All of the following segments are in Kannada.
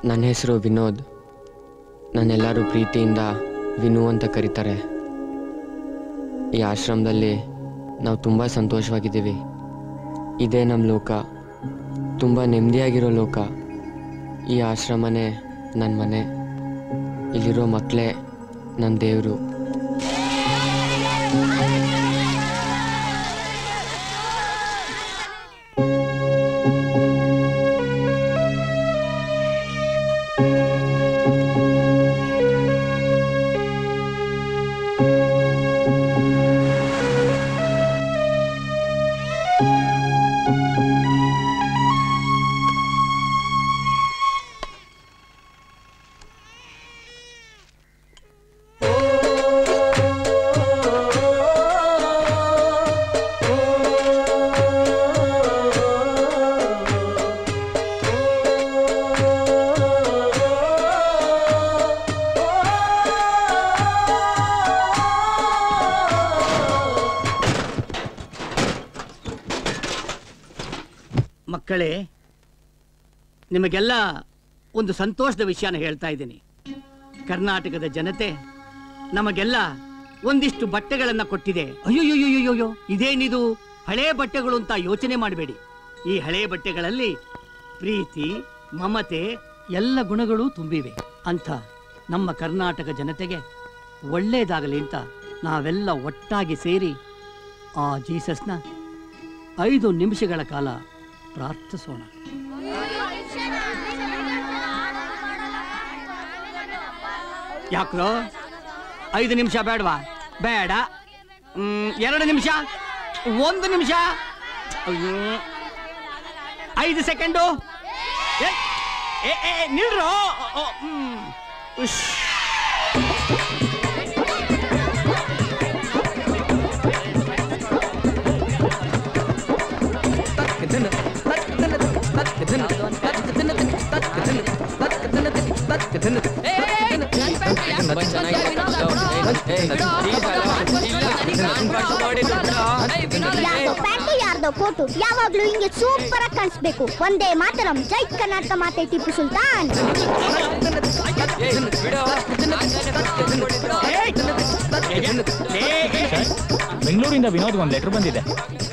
ನನ್ನ ಹೆಸರು ವಿನೋದ್. ನನ್ನೆಲ್ಲರೂ ಪ್ರೀತಿಯಿಂದ ವಿನು ಅಂತ ಕರೀತಾರೆ. ಈ ಆಶ್ರಮದಲ್ಲಿ ನಾವು ತುಂಬ ಸಂತೋಷವಾಗಿದ್ದೀವಿ. ಇದೇ ನಮ್ಮ ಲೋಕ, ತುಂಬ ನೆಮ್ಮದಿಯಾಗಿರೋ ಲೋಕ. ಈ ಆಶ್ರಮನೇ ನನ್ನ ಮನೆ, ಇಲ್ಲಿರೋ ಮಕ್ಕಳೇ ನನ್ನ ದೇವರು. ಮಕ್ಕಳೇ, ನಿಮಗೆಲ್ಲ ಒಂದು ಸಂತೋಷದ ವಿಷಯನ ಹೇಳ್ತಾ ಇದ್ದೀನಿ. ಕರ್ನಾಟಕದ ಜನತೆ ನಮಗೆಲ್ಲ ಒಂದಿಷ್ಟು ಬಟ್ಟೆಗಳನ್ನು ಕೊಟ್ಟಿದೆ. ಅಯ್ಯೋಯ್ಯೋಯ್ಯೋಯ್ಯೋ, ಇದೇನಿದು ಹಳೆ ಬಟ್ಟೆಗಳು ಅಂತ ಯೋಚನೆ ಮಾಡಬೇಡಿ. ಈ ಹಳೆ ಬಟ್ಟೆಗಳಲ್ಲಿ ಪ್ರೀತಿ, ಮಮತೆ ಎಲ್ಲ ಗುಣಗಳು ತುಂಬಿವೆ. ಅಂತ ನಮ್ಮ ಕರ್ನಾಟಕ ಜನತೆಗೆ ಒಳ್ಳೇದಾಗಲಿ ಅಂತ ನಾವೆಲ್ಲ ಒಟ್ಟಾಗಿ ಸೇರಿ ಆ ಜೀಸಸ್ನ 5 ನಿಮಿಷಗಳ ಕಾಲ ಪ್ರಾರ್ಥಿಸೋಣ. ಯಾಕ್ರೋ 5 ನಿಮಿಷ ಬೇಡವಾ? ಬೇಡ. 2 ನಿಮಿಷ, 1 ನಿಮಿಷ, 5 ಸೆಕೆಂಡು. ನಿಲ್ರೋ. ಯಾರ್ದೋ ಕೋಟು ಯಾವಾಗ್ಲೂ ಹಿಂಗೆ ಸೂಪರ್ ಆಗಿ ಕಾಣಿಸ್ಬೇಕು. ಒಂದೇ ಮಾತರಂ, ಜೈ ಕರ್ನಾಟಕ ಮಾತೆ ಟಿಪ್ಪು ಸುಲ್ತಾನ್. ಬೆಂಗಳೂರಿಂದ ವಿನೋದ್ ಒಂದು ಲೆಟರ್ ಬಂದಿದೆ.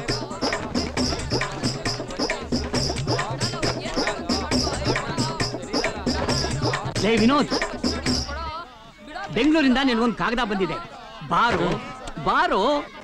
ಲೇ ವಿನೋದ್, ಬೆಂಗಳೂರಿಂದ ನಿನಗೊಂದು ಕಾಗದ ಬಂದಿದೆ. ಬಾರೋ ಬಾರೋ.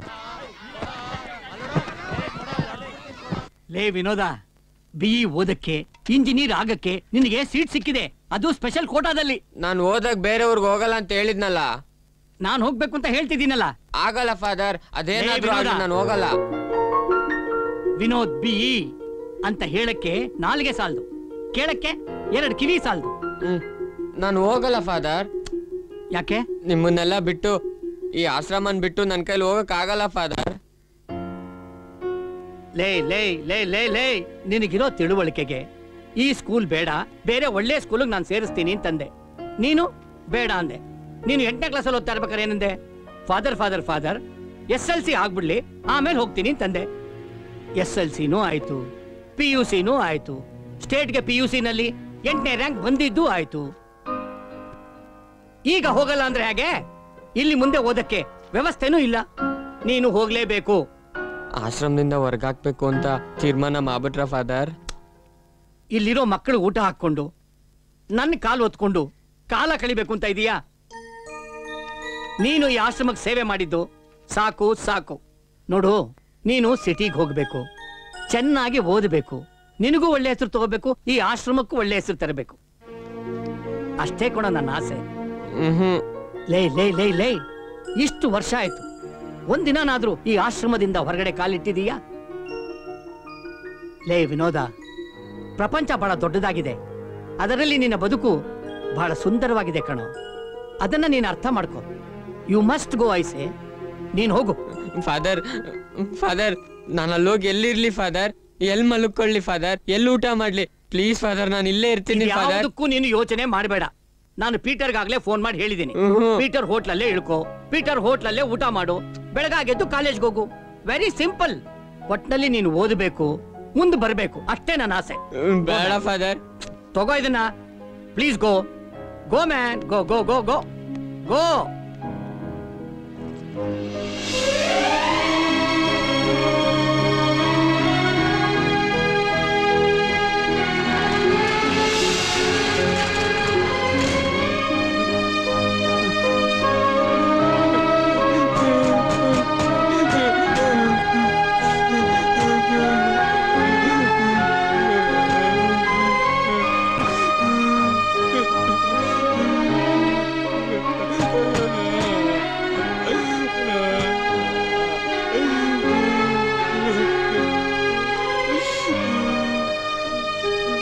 ಲೇ ವಿನೋದ, BE ಓದಕ್ಕೆ, ಇಂಜಿನಿಯರ್ ಆಗಕ್ಕೆ ನಿನಗೆ ಸೀಟ್ ಸಿಕ್ಕಿದೆ, ಅದು ಸ್ಪೆಷಲ್ ಕೋಟಾದಲ್ಲಿ. ನಾನು ಓದಕ್ ಬೇರೆಯವ್ರಿಗೆ ಹೋಗಲ್ಲ ಅಂತ ಹೇಳಿದ್ನಲ್ಲ. ನಾನು ಹೋಗ್ಬೇಕು ಅಂತ ಹೇಳ್ತಿದ್ದೀನಲ್ಲ. ಆಗಲ್ಲ ಫಾದರ್, ಅದೇನಾದ್ರೂ ನಾನು ಹೋಗಲ್ಲ. ವಿನೋದ್ BE ಅಂತ ಹೇಳಕ್ಕೆ 4 ಸಾಲದು, ಕೇಳಕ್ಕೆ 2 ಕಿವಿ ಸಾಲದು. ನಾನು ಹೋಗಲ್ಲ ಫಾದರ್. ಯಾಕೆ? ನಿಮ್ಮನ್ನೆಲ್ಲ ಬಿಟ್ಟು, ಈ ಆಶ್ರಮನ್ ಬಿಟ್ಟು ನನ್ನ ಕೈಲಿ ಹೋಗಕ್ ಆಗಲ್ಲ ಫಾದರ್. ಲೇ ಲೇ ಲೇ ಲೇ ಲೇ, ನಿನಗಿರೋ ತಿಳುವಳಿಕೆಗೆ ಈ ಸ್ಕೂಲ್ ಬೇಡ, ಬೇರೆ ಒಳ್ಳೆ ಸ್ಕೂಲಿಗೆ ನಾನು ಸೇರಿಸ್ತೀನಿ ಅಂತಂದೆ. ನೀನು ಬೇಡ ಅಂದೆ. ನೀನು 8ನೇ ಕ್ಲಾಸಲ್ಲಿ ಓದ್ತಾ ಇರ್ಬೇಕಾರೆ ಏನಂದೆ? ಫಾದರ್ ಫಾದರ್ ಫಾದರ್ SLC ಆಗ್ಬಿಡ್ಲಿ, ಆಮೇಲೆ ಹೋಗ್ತೀನಿ ಅಂತಂದೆ. SLCನೂ ಆಯ್ತು, PUCನೂ ಆಯ್ತು, ಸ್ಟೇಟ್ಗೆ PUCನಲ್ಲಿ 8ನೇ ರ್ಯಾಂಕ್ ಬಂದಿದ್ದು ಆಯ್ತು. ಈಗ ಹೋಗಲ್ಲ ಅಂದ್ರೆ ಹೇಗೆ? ಇಲ್ಲಿ ಮುಂದೆ ಓದಕ್ಕೆ ವ್ಯವಸ್ಥೆನೂ ಇಲ್ಲ, ನೀನು ಹೋಗ್ಲೇಬೇಕು. ಆಶ್ರಮದಿಂದ ಹೊರಗಾಕ್ಬೇಕು ಅಂತ ತೀರ್ಮಾನ ಮಾಡ್ಬಿಟ್ರ ಫಾದರ್? ಇಲ್ಲಿರೋ ಮಕ್ಕಳು ಊಟ ಹಾಕೊಂಡು ನನ್ನ ಕಾಲು ಹೊತ್ಕೊಂಡು ಕಾಲ ಕಳಿಬೇಕು ಅಂತ ಇದೀಯಾ? ನೀನು ಈ ಆಶ್ರಮಕ್ಕೆ ಸೇವೆ ಮಾಡಿದ್ದು ಸಾಕು ಸಾಕು. ನೋಡು, ನೀನು ಸಿಟಿಗೆ ಹೋಗ್ಬೇಕು, ಚೆನ್ನಾಗಿ ಓದಬೇಕು, ನಿನಗೂ ಒಳ್ಳೆ ಹೆಸರು ತಗೋಬೇಕು, ಈ ಆಶ್ರಮಕ್ಕೂ ಒಳ್ಳೆ ಹೆಸರು ತರಬೇಕು. ಅಷ್ಟೇ ಕೂಡ ನನ್ನ ಆಸೆ. ಲೇ ಲೇ ಲೇ ಲೇ, ಇಷ್ಟು ವರ್ಷ ಆಯ್ತು, ಒಂದಿನಾದ್ರೂ ಈ ಆಶ್ರಮದಿಂದ ಹೊರಗಡೆ ಕಾಲಿಟ್ಟಿದೀಯಾ? ಲೇ ವಿನೋದ, ಪ್ರಪಂಚ ಬಹಳ ದೊಡ್ಡದಾಗಿದೆ, ಅದರಲ್ಲಿ ನಿನ್ನ ಬದುಕು ಬಹಳ ಸುಂದರವಾಗಿದೆ ಕಣೋ. ಅದನ್ನ ನೀನು ಅರ್ಥ ಮಾಡ್ಕೋ. You must go I say. ನೀನು ಹೋಗು. ಫಾದರ್ ಫಾದರ್, ನಾನು ಅಲ್ಲೋಗಿ ಎಲ್ಲಿರ್ಲಿ ಫಾದರ್? ಎಲ್ಲಿ ಮಲ್ಕೊಳ್ಳಿ ಫಾದರ್? ಎಲ್ಲಿ ಊಟ ಮಾಡ್ಲಿ? ಪ್ಲೀಸ್ ಫಾದರ್, ನಾನು ಇಲ್ಲೇ ಇರ್ತೀನಿ ಫಾದರ್. ಯಾವುದಕ್ಕೂ ನೀನು ಯೋಚನೆ ಮಾಡಬೇಡ. ನಾನು ಪೀಟರ್ಗಾಗ್ಲೇ ಫೋನ್ ಮಾಡಿ ಹೇಳಿದ್ದೀನಿ. ಪೀಟರ್ ಹೋಟ್ಲಲ್ಲೇ ಇಳ್ಕೋ, ಪೀಟರ್ ಹೋಟ್ಲಲ್ಲೇ ಊಟ ಮಾಡು, ಬೆಳಗಾಗೆದ್ದು ಕಾಲೇಜ್ಗೆ ಹೋಗು. Very simple. ಒಟ್ನಲ್ಲಿ ನೀನು ಓದಬೇಕು, ಮುಂದೆ ಬರಬೇಕು, ಅಷ್ಟೇ ನನ್ನ ಆಸೆ. ಬೇಡ ಫಾದರ್. ತಗೋ ಇದನ್ನ. Please go go man go go go go go